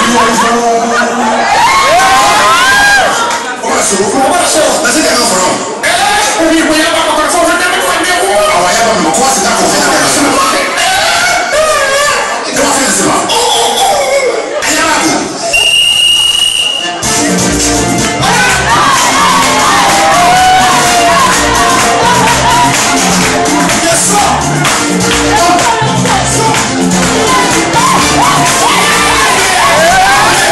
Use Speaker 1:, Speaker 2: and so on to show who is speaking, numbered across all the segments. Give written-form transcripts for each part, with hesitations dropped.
Speaker 1: Yes, sir.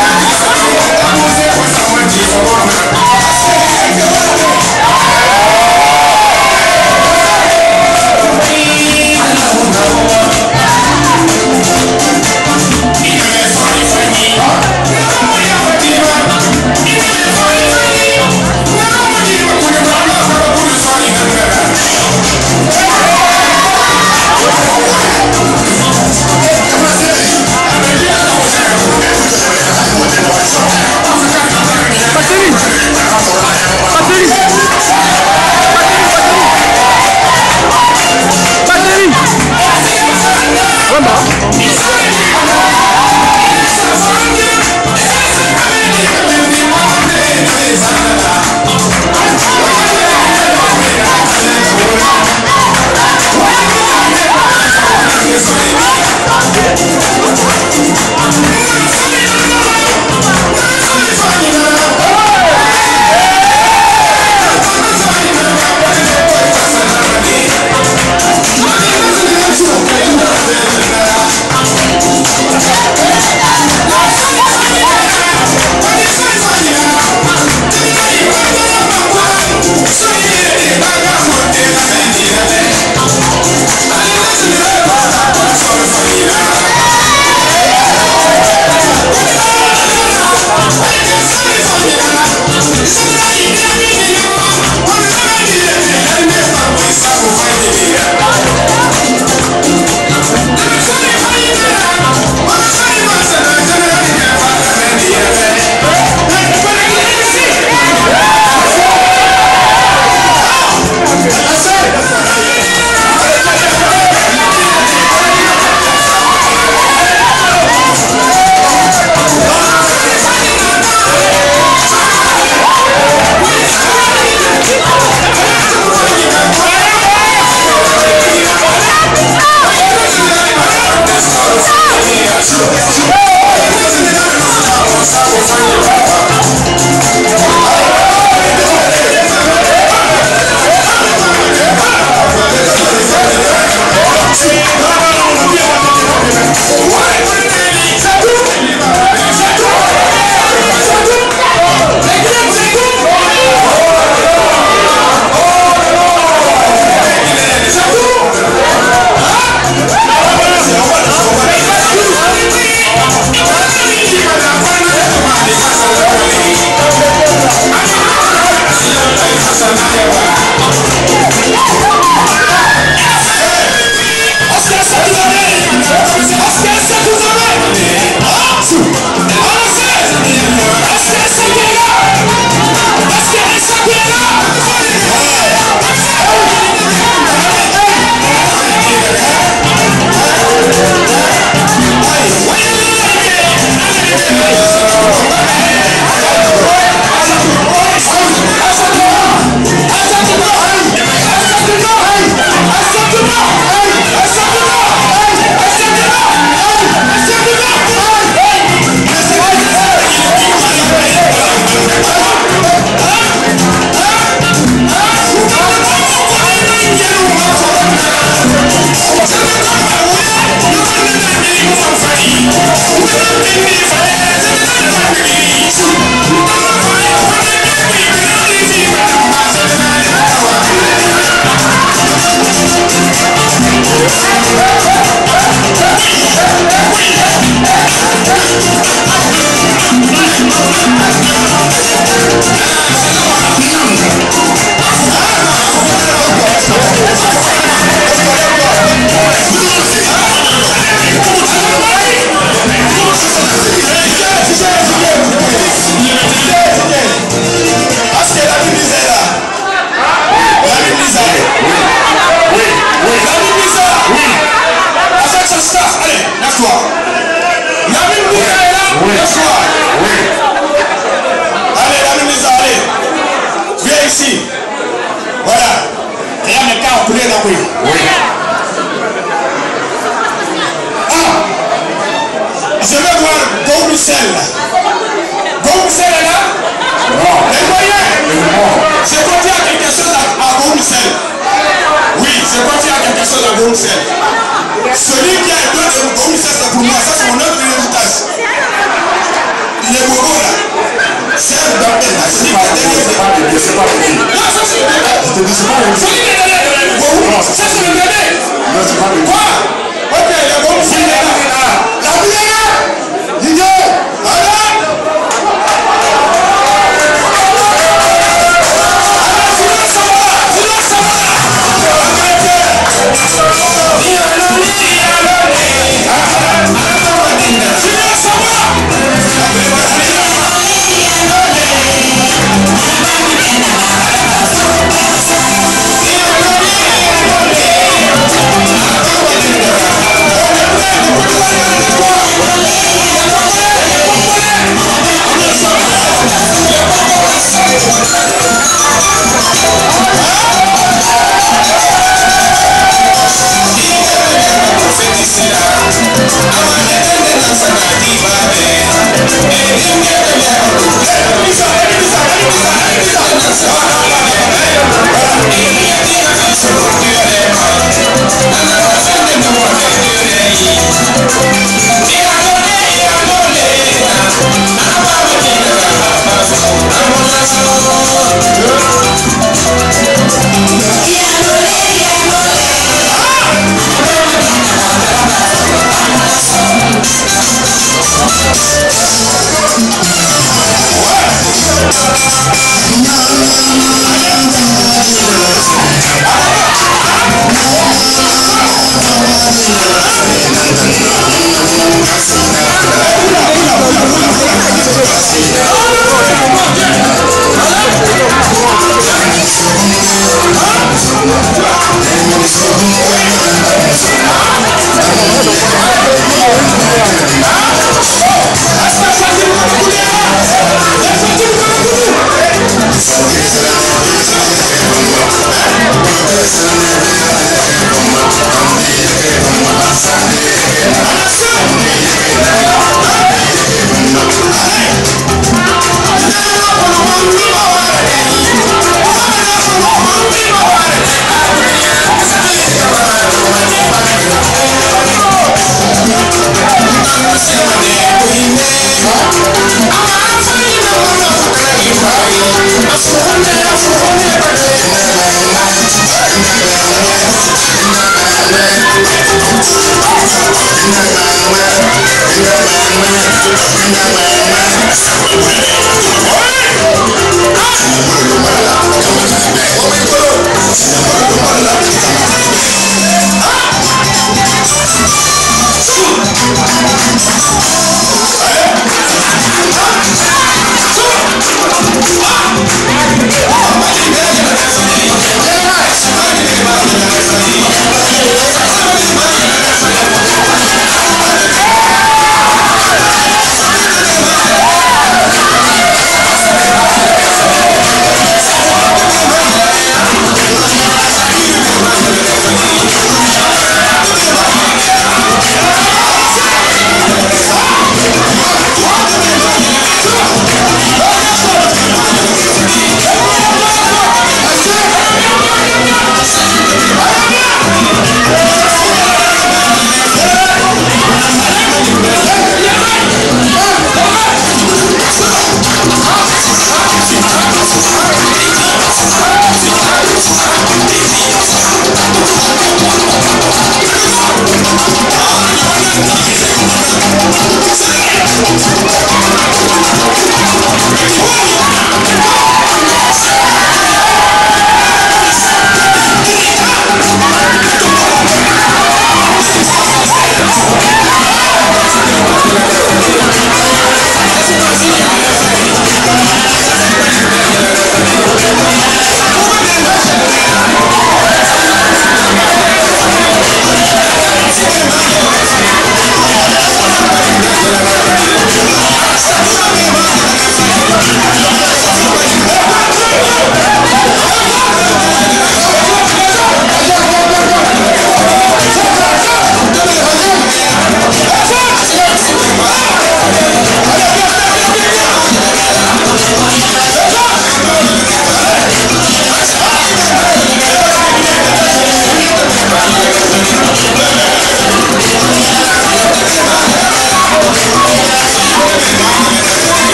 Speaker 1: Bruxelles. Bruxelles est là? Non. Les moyens. J'ai compté à quelque chose à Bruxelles. Oui, j'ai compté à quelque chose à Bruxelles. Celui qui a donné de Bruxelles, c'est pour moi. Ça, c'est mon œuvre d'héritage. Il est beau là. C'est un docteur. C'est pas le c'est pas le non, ça c'est le bébé. Je te dis, c'est pas le celui qui est donné de ça c'est le bébé. Non, c'est pas le quoi? Ok, il est bon. Il est là. La vie est là. Il est là.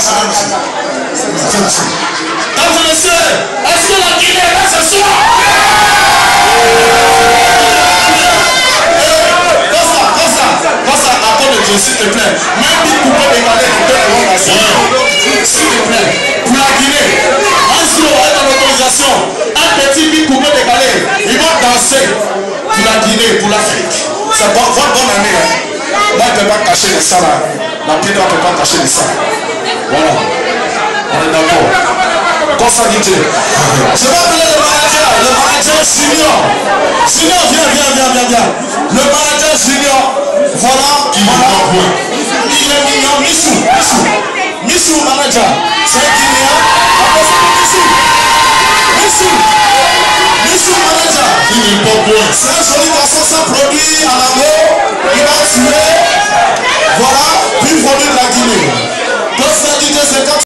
Speaker 1: Mesdames et messieurs, est-ce que la Guinée est là ce soir? Attends de Dieu, s'il te plaît. Même si tu peux décaler, tu peux avoir la s'il te plaît. Pour la Guinée, un jour, dans l'autorisation, un petit bit coupé décalé, ils vont danser pour la Guinée, pour l'Afrique. C'est votre bonne année. Là, il ne peut pas cacher les ça là. La pied ne peut pas cacher les ça. Voilà. On est d'accord. Consanguité. Je vais appeler le manager junior. Junior, viens. Le manager junior, voilà. Il est mignon, Missou, manager. C'est un Guinéen. Missou, manager. C'est un joli garçon, ça produit à l'amour. Il va tuer. Voilà, puis produit de la Guinée. Consanguité, c'est